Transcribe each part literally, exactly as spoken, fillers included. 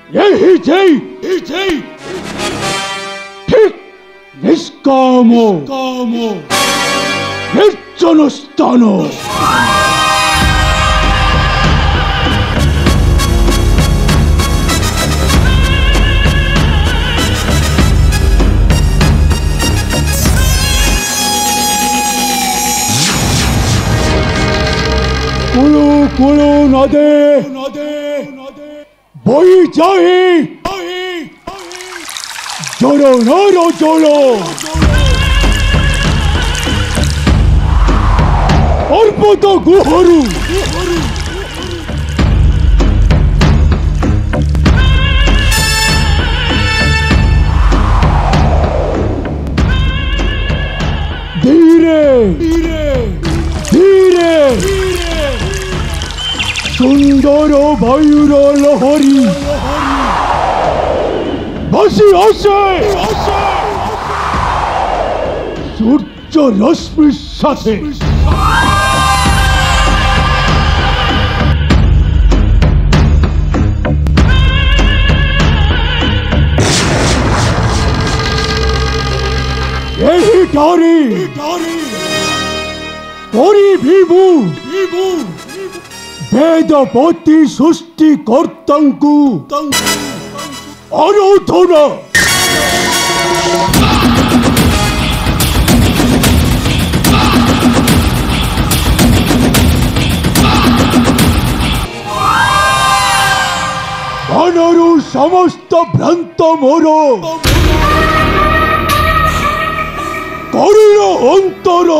यही जय जय ठीक निष्कामो कामो निर्जन स्थानो कुलु कुलु नदे नदे বই যাই জড়ো নরো জড়ো পর্বত গুহরু ধীরে ধীরে ধীরে সুন্দর বায়ুর লহরী ভাসি আসে সূর্য রশ্মির সাথে এই ডারি পরি বিভু বিভু বেদপতি সৃষ্টিকর্তাঙ্কু আরাধনা মনরু সমস্ত ভ্রান্ত মোর করুণ অন্তর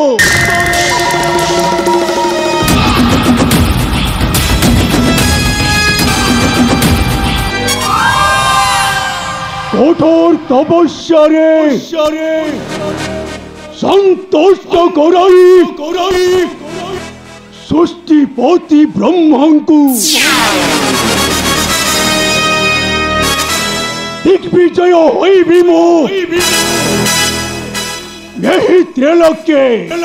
কঠোর তপস্যারে সন্তুষ্ট করাই করাই সৃষ্টিপতি ব্রহ্মাঙ্কু দিগ্বিজয় হইবিম এই ত্রিলোকে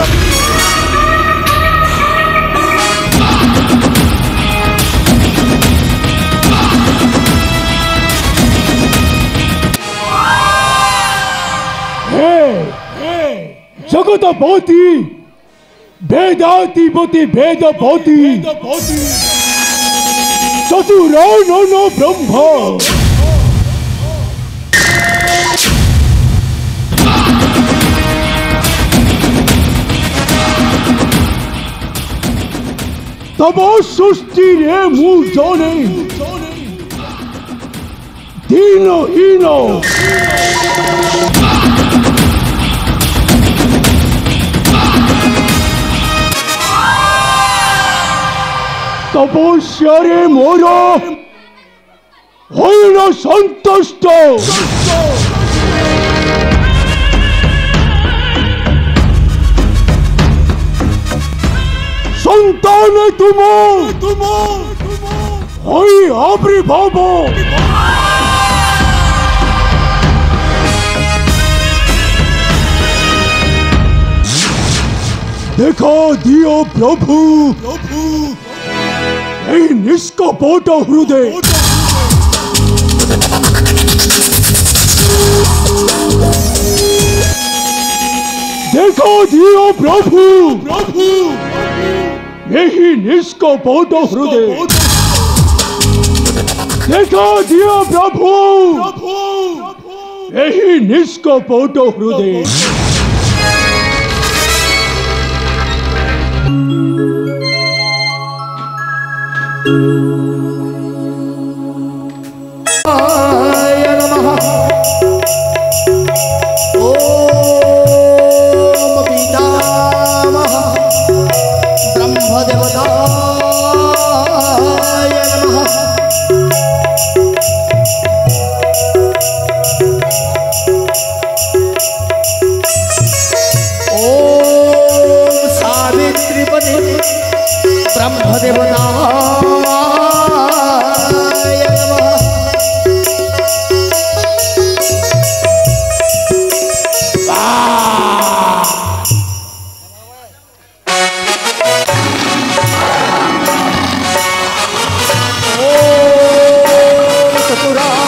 जगतपति वेदाधिपति वेदपति चतुरानन ब्रह्म तब सृष्टि रे मु जाने दीनहीन তপস্যারে মোর হইল সন্তুষ্ট সন্তানে তুম হই আবির্ভাব দেখা দিও প্রভু প্রভু এই নিষ্কপট হৃদয় देखो दियो प्रभु प्रभु यही निष्कपट हृदय देखो दियो प्रभु प्रभु यही निष्कपट हृदय चतुरा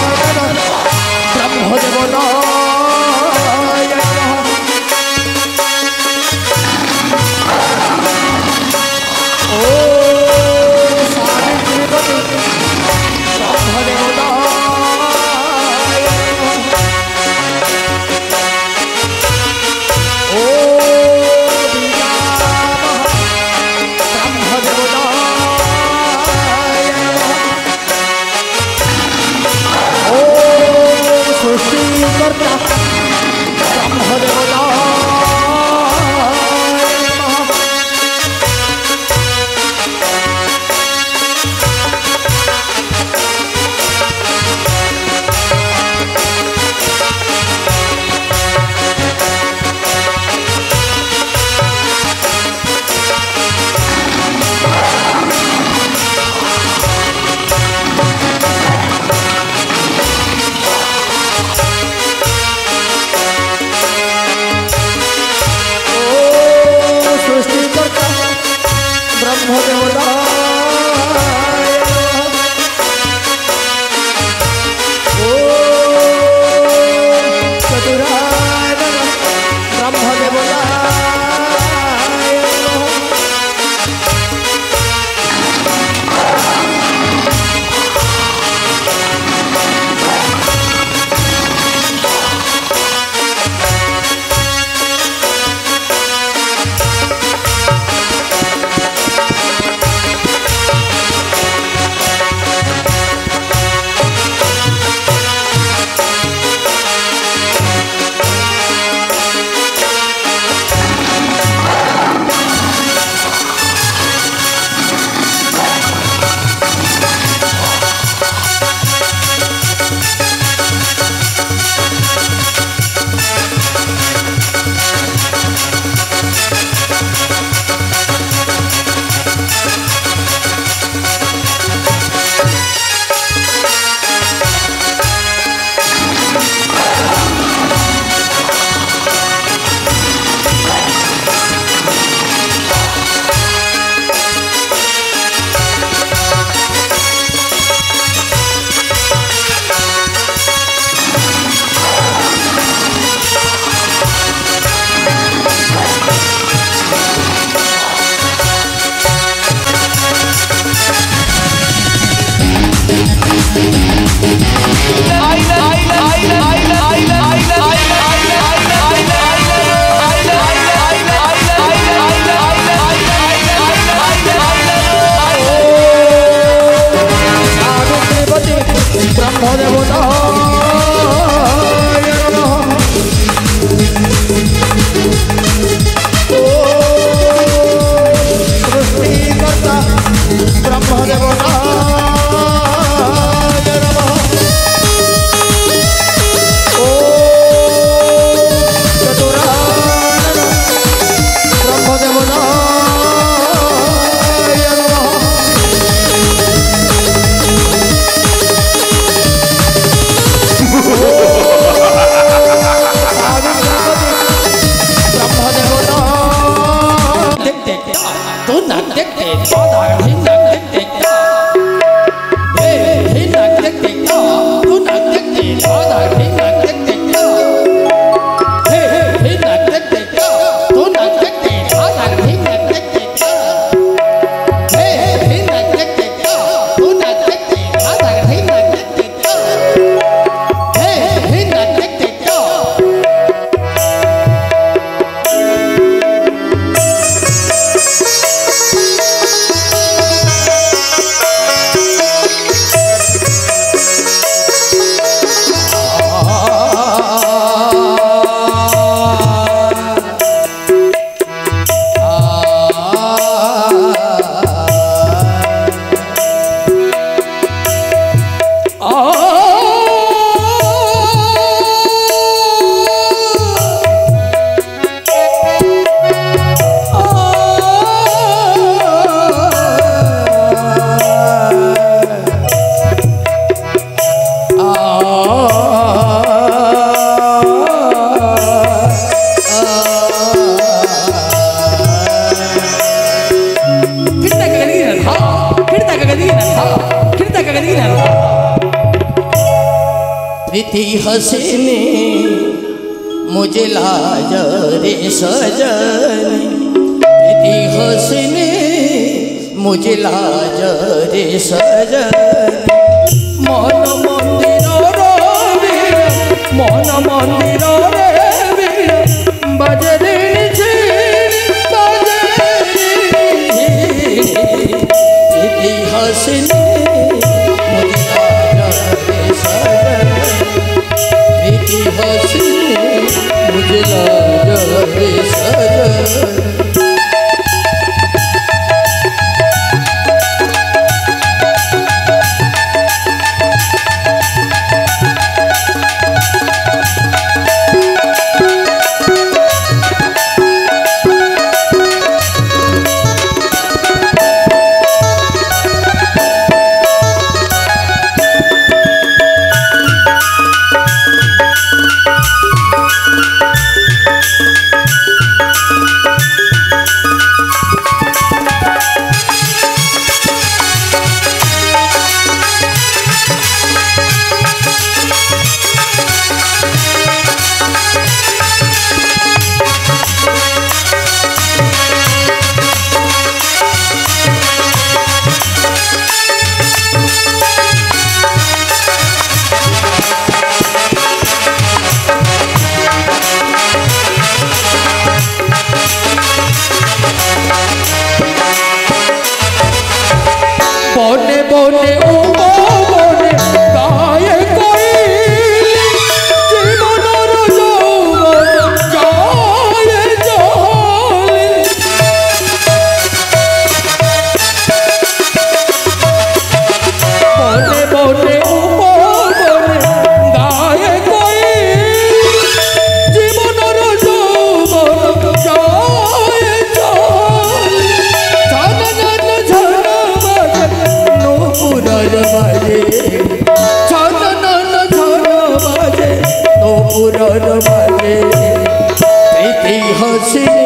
प्रीति हसीने मुझे लाज रे सजनी, प्रीति हसीने मुझे लाज रे सजनी। मन मंदिर रे मन मंदिर रे बजे रे प्रीति हसीने मुझे लाज रे सजनी।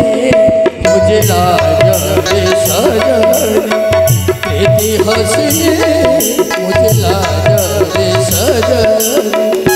मुझे लाजा रे सजन प्रीति हंसने मुझे लाजा रे सजन।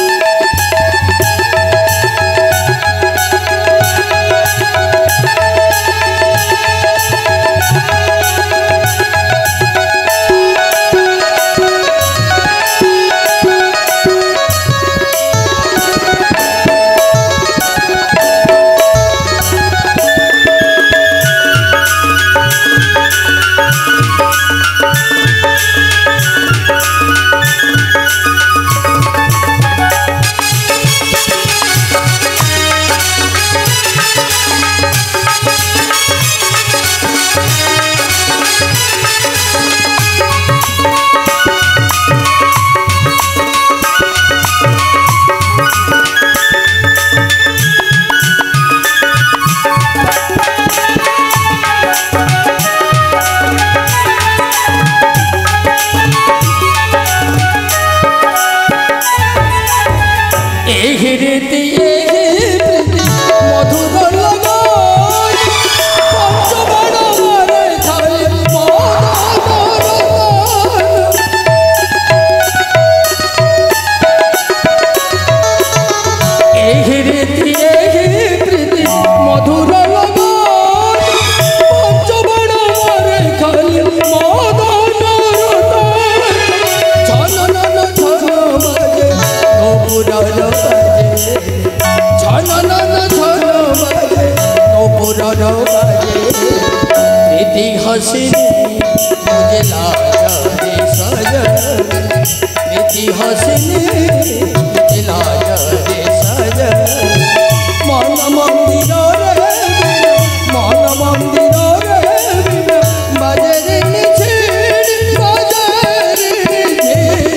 प्रीति हंसने मुझे लाजा रे सजन प्रीति हंसने मुझे लाजा रे सजन। मन मंदिर रे मन मंदिर रे बाजे रे छेड़ी बाजे रे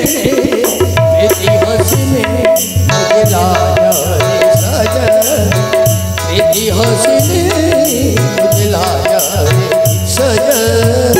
प्रीति हंसने मुझे लाजा रे सजन प्रीति हंसने मुझे लाजा रे सजन।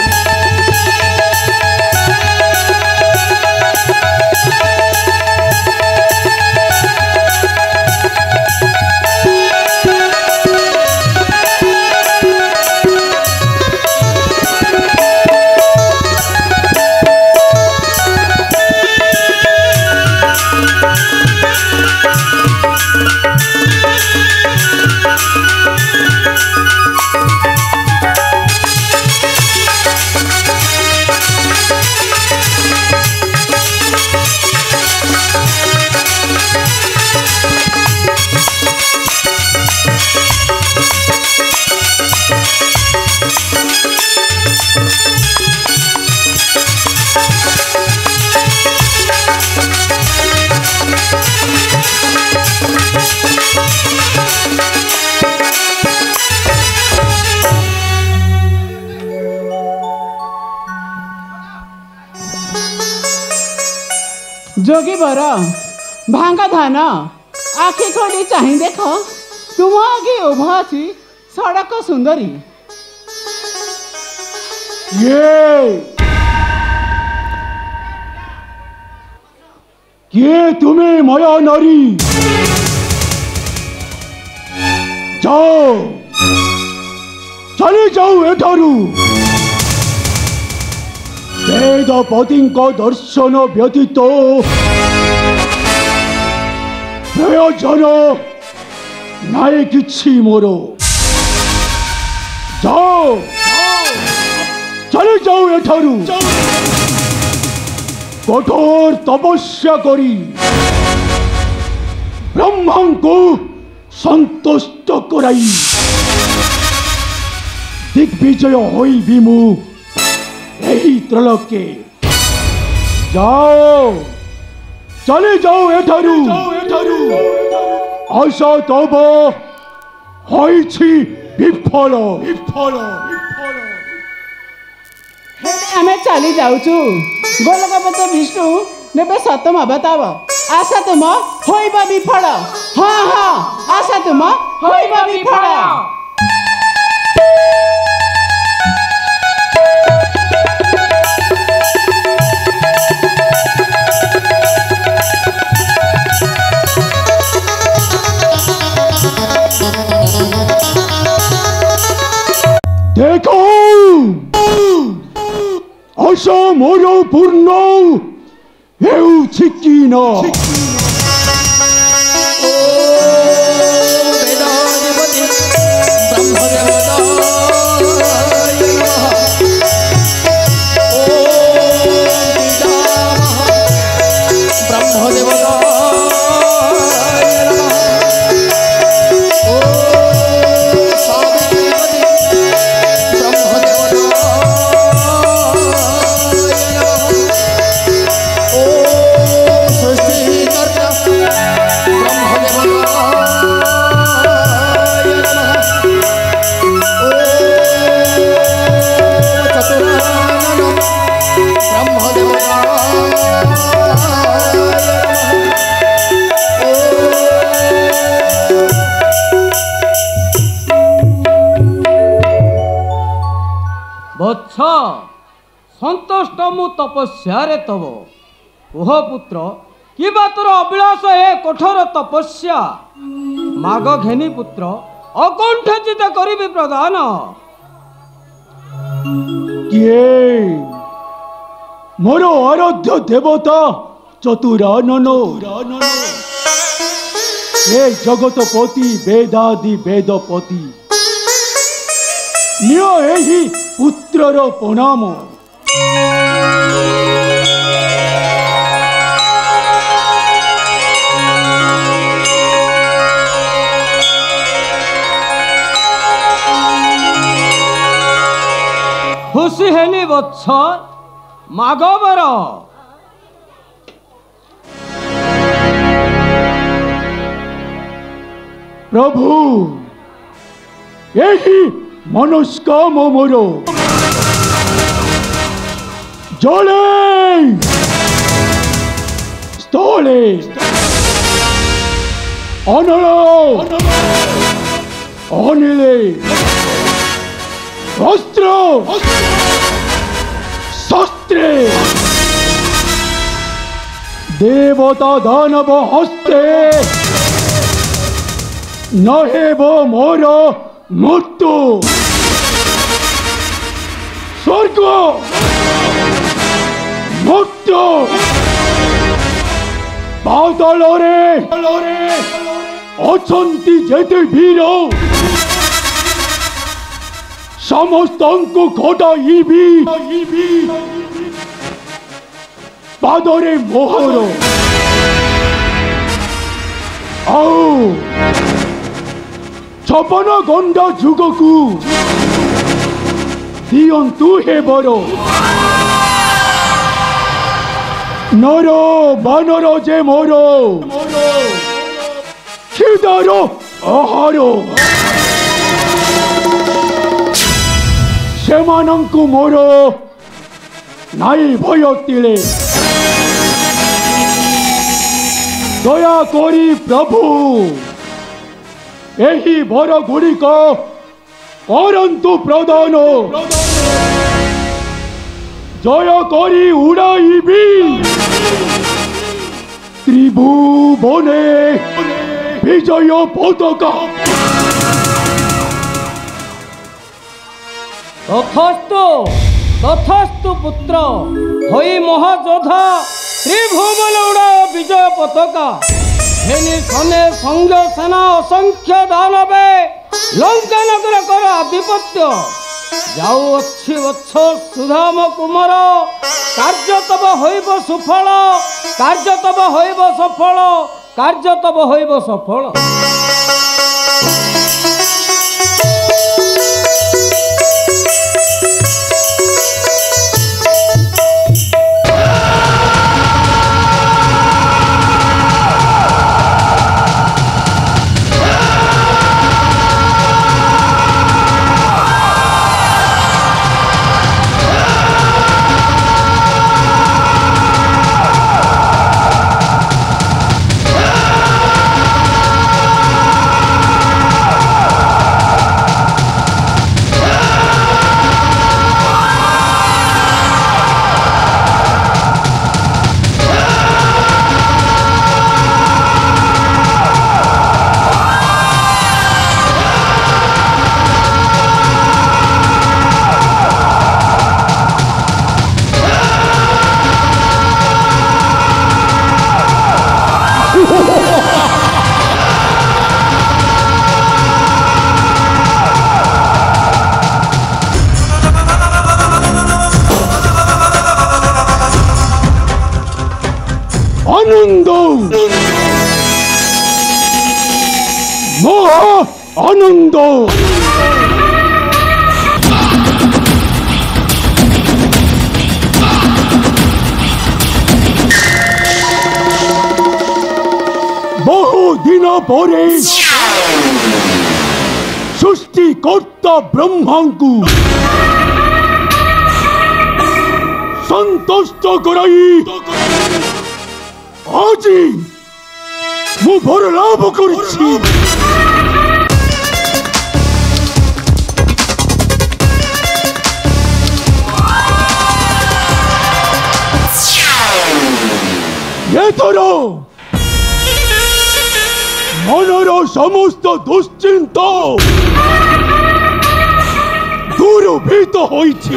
जोगी बर भांगा धान आखि खोली चाह देख तुम आगे उभा अच्छी सड़क सुंदरी। ये ये तुम्हें माया नारी जाओ चली जाओ एठारू वेदपति दर्शन व्यतीत प्रयोजन नाई किछि मोर। जाओ चली जाओ एठारू कठोर तपस्या करी ब्रह्मा को संतुष्ट कराई दिग्विजय होई विमु यही त्रैलोक्य। जाओ चले जाओ एठारू आशा तब होइछि विफल विफल आमे चली जाऊचु गोलकपत विष्णु नेबे सतम अवताव आशा तुम होइबा विफल। हाँ हाँ आशा तुम होइबा विफल। देखो आशा मोर पूर्ण हेउछि कि न वत्स संतुष्ट मु तपस्या रे तब कुह पुत्र कि बा तोर अभिलाष हे कठोर तपस्या माग घेनी पुत्र अकुंठित करिबि प्रदान किए मोर आराध्य देवता चतुरानन हे जगतपति वेदादि वेदपति निय एही पुत्रर प्रणाम खुशी हेली वत्स मागवर प्रभु यही मनस्काम मोर जले स्थले अनल अनिले अस्त्र शस्त्रे देवता दानव हस्ते नहेब मोर मृत्यु स्वर्ग मृत्यु पाताल अछंती जेते वीर समस्त को घटाइबी पादरे मोहर आओ छपन गंडा जुग को दियंतु हे बर नर बानर जे मोर क्षुदार आहार सेमानंकु मोर नाई भय तिले दया करी प्रभु एही वर गुड़िक करंतु प्रदान जय करी उड़ाइबी त्रिभुवने विजय पताका तथास्तु तथास्तु पुत्र होई महायोद्धा त्रिभुवन उड़ा विजय पताका हेनी सने संग सेना असंख्य दानवे लंका नगर कर आधिपत्य जाऊ अच्छी वत्स सुधाम कुमार कार्य तब होइब सुफल कार्य तब होइब सफल कार्य तब होइब सफल। আনন্দ। বহু দিন পরে সৃষ্টিকর্তা ব্রহ্মাঙ্কু সন্তুষ্ট করাই আজি ମୁଁ ବର ଲାଭ କରିଛି। ଏଥର ମନର ସମସ୍ତ ଦୁଶ୍ଚିନ୍ତା ଦୂରଭୀତ ହୋଇଛି।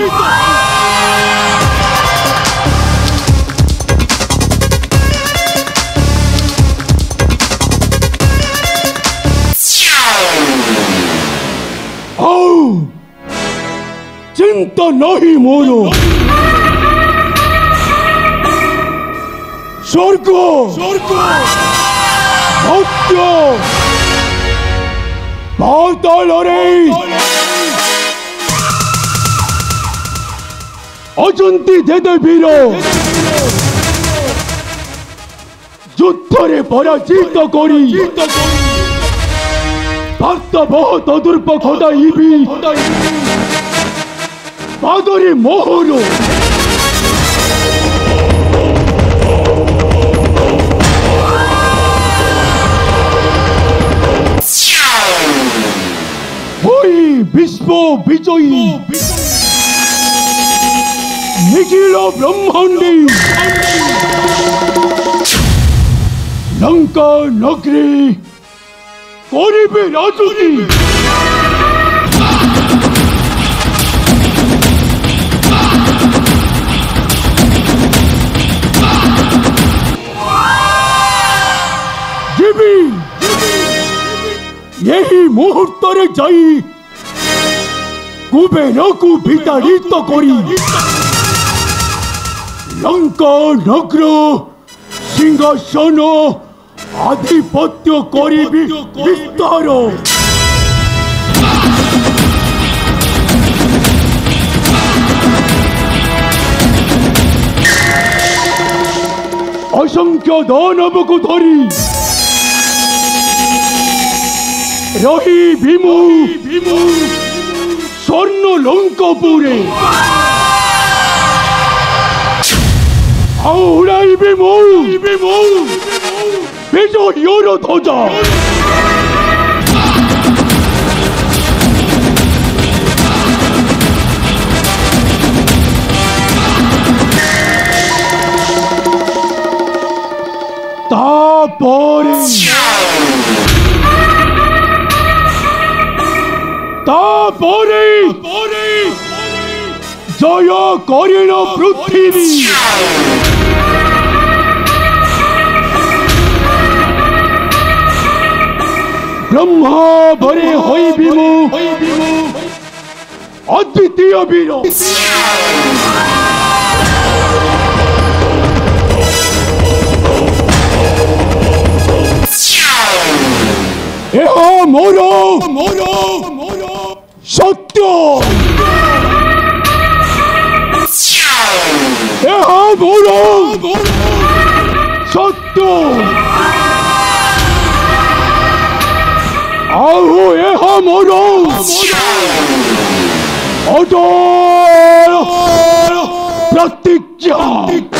ଆଉ ଚିନ୍ତା ନାହିଁ ମୋର। ସ୍ୱର୍ଗ ସତ୍ୟ ପାତାଳରେ ଅଛନ୍ତି ଦେବବୀର ଯୁଦ୍ଧରେ ପରାଜିତ କରି ବାର୍ତ୍ତାବହ ତଦୁର୍ପ ଖୋଦାଇବି ପାଦରେ ମୋହର। ହୋଇ ବିଶ୍ୱ ବିଜୟୀ ନିଖିଳ ବ୍ରହ୍ମାଣ୍ଡୀ ଲଙ୍କା ନଗରୀ କରିବେ ରାଜୁତି। ଯିବି ଏହି ମୁହୂର୍ତ୍ତରେ ଯାଇ କୁବେରକୁ ବିତାଡ଼ିତ କରି ଲଙ୍କା ନଗର ସିଂହାସନ ଆଧିପତ୍ୟ କରିବି ବିସ୍ତାର। ଅସଂଖ୍ୟ ଦାନବକୁ ଧରି ରହିବି ମୁଁ ସ୍ୱର୍ଣ୍ଣ ଲଙ୍କାପୁରେ। ଆଉ ଉଡ଼ାଇବି ମୁଁ ବିଜୟର ଧ୍ୱଜା। ତାପରେ ତାପରେ জয় করিল পৃথিবী। ব্রহ্মা ভরে হইবি মু অদ্বিতীয় বীর। এহ মোর সত্য এহ মোর সত্য আহু এহ মোর অটল প্রতিজ্ঞা।